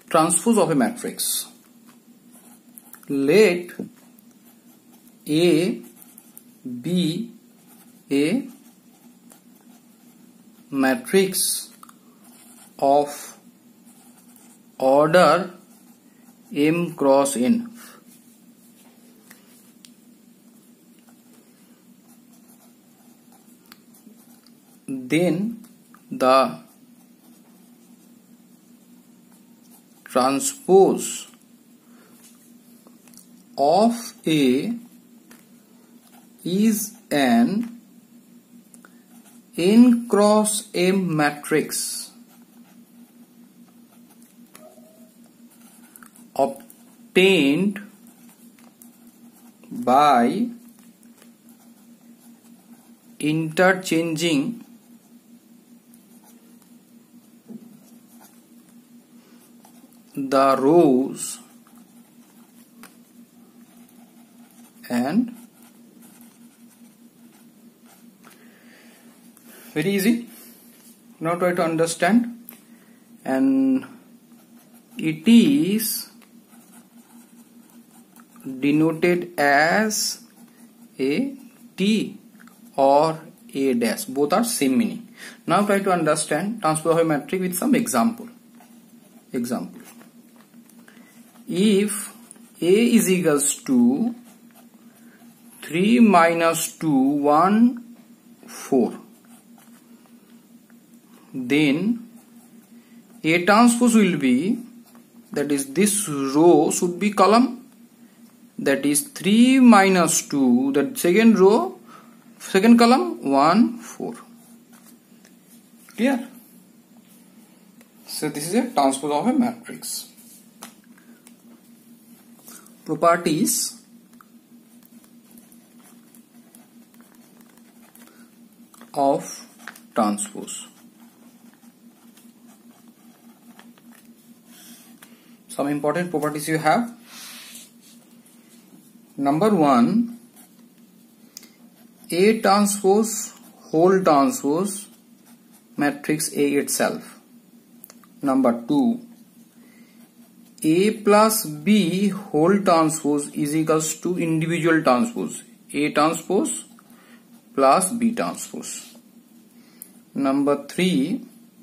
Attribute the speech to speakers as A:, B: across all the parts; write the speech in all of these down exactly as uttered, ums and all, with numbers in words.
A: transpose of a matrix. Let A be a matrix of order m cross n. Then the transpose of A is an n cross m matrix obtained by interchanging the rows and very easy. Now try to understand, and it is denoted as a T or A dash. Both are same meaning. Now try to understand transpose of a matrix with some example. Example. If A is equals to three minus two, one, four, then A transpose will be, that is this row should be column, that is three minus two, that second row, second column, one, four. Clear? So this is a transpose of a matrix. Properties of transpose. Some important properties you have. Number one, A transpose whole transpose matrix A itself. Number two, A plus B whole transpose is equals to individual transpose, A transpose plus B transpose. Number three,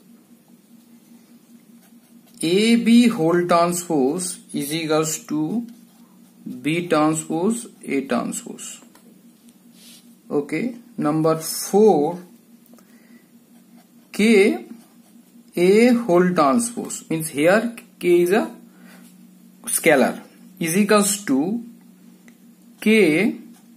A: A B whole transpose is equals to B transpose A transpose. Okay. Number four, K A whole transpose means here K is a scalar is equals to K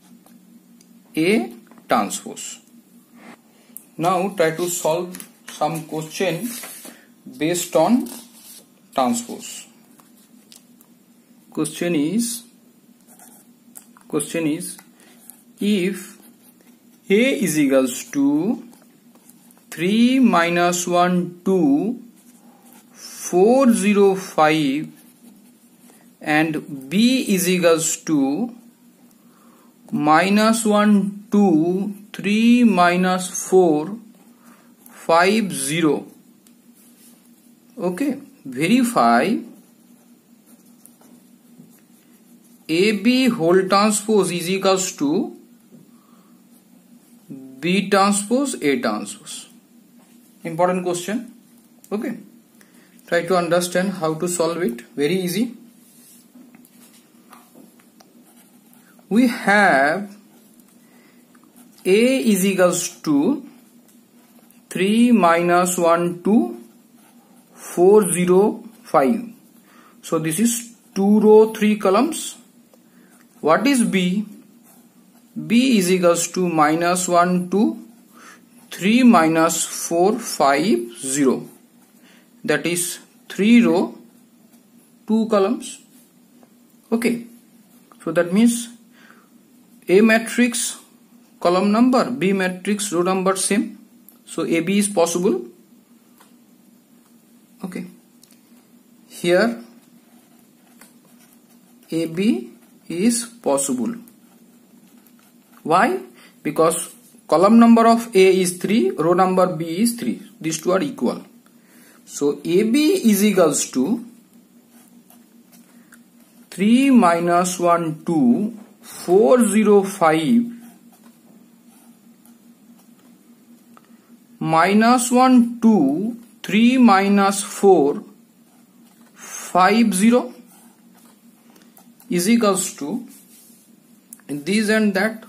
A: A transpose. Now try to solve some question based on transpose. Question is question is if A is equals to three minus one, two, four, zero, five and B is equals to minus one, two, three minus four, five, zero. Okay, verify A B whole transpose is equals to B transpose A transpose. Important question. Okay, try to understand how to solve it. Very easy. We have A is equals to three minus one, two, four, zero, five. So this is two row, three columns. What is B? B is equals to minus one, two, three minus four, five, zero. That is three row, two columns. Okay. So that means A matrix column number, B matrix row number same. So A B is possible. Okay. Here A B is possible. Why? Because column number of A is three, row number B is three. These two are equal. So A B is equals to three minus one, two, four, zero, five, minus one, two, three minus four, five, zero is equals to this and that.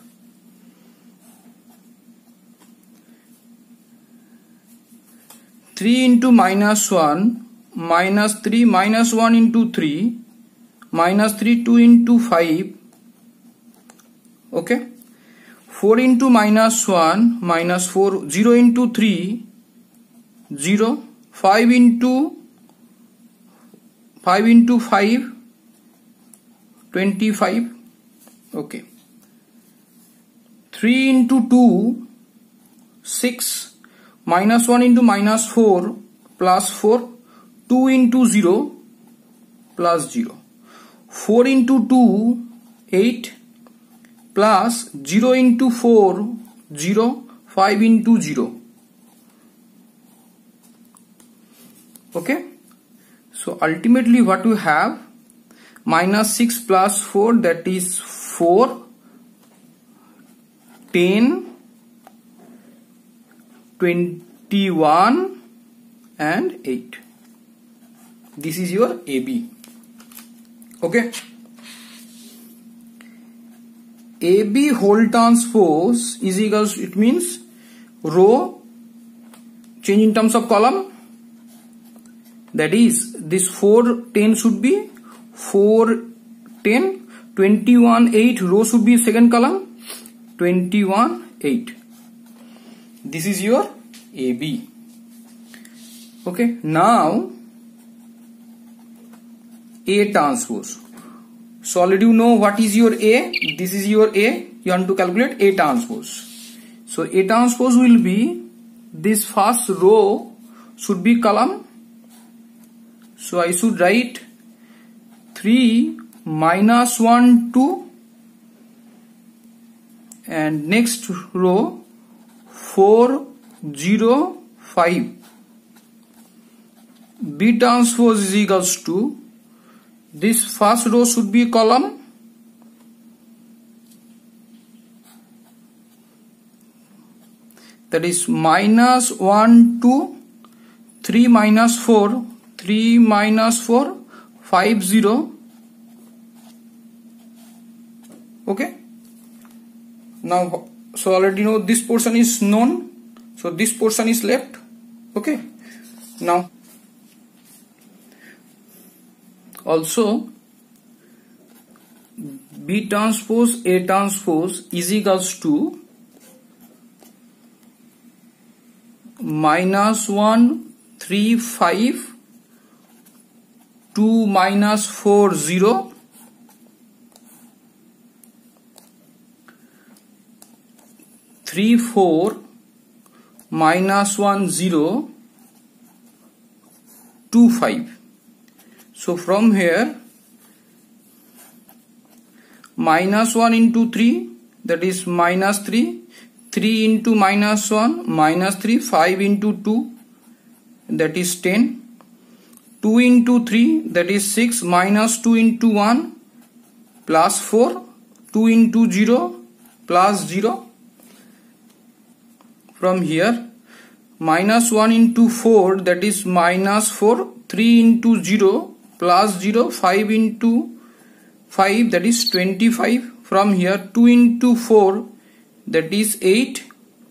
A: three into minus one, minus three, minus one into three, minus three, two into five, okay. four into minus one, minus four, zero into three, zero, five into five into five, twenty-five, okay. three into two, six, minus one into minus four, plus four, two into zero, plus zero, four into two, eight, plus zero into four, zero, five into zero, okay. So ultimately what we have, minus six plus four, that is four, ten, twenty-one and eight. This is your A B, okay. A B whole transpose is equals, it means row change in terms of column, that is this four, ten should be four, ten, twenty-one, eight, row should be second column, twenty-one, eight. This is your A B, okay. Now A transpose. So already you know what is your A. This is your A. You want to calculate A transpose. So A transpose will be, this first row should be column. So I should write three minus one, two, and next row four, zero, five. B transpose is equals to, this first row should be column, that is minus one, two, three minus four, three minus four, five, zero, okay. Now so already know this portion is known, so this portion is left, okay. Now also B transpose A transpose is equals to minus one, three, five, two minus four, zero, three, four, minus one, zero, two, five. So from here, minus one into three, that is minus three, three into minus one, minus three, five into two, that is ten, two into three, that is six, minus two into one, plus four, two into zero, plus zero. From here, minus one into four, that is minus four, three into zero, plus zero, five into five, that is twenty-five. From here, two into four, that is eight,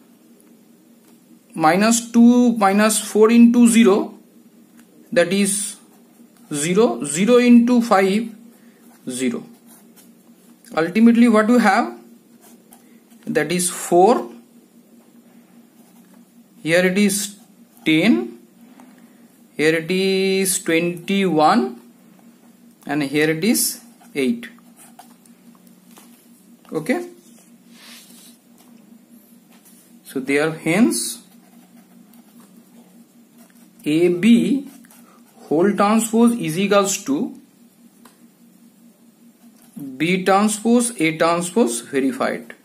A: minus two minus four into zero, that is zero, zero into five, zero. Ultimately what we have, that is four, here it is ten, here it is twenty-one, and here it is eight, okay. So there, hence A B whole transpose is equals to B transpose A transpose verified.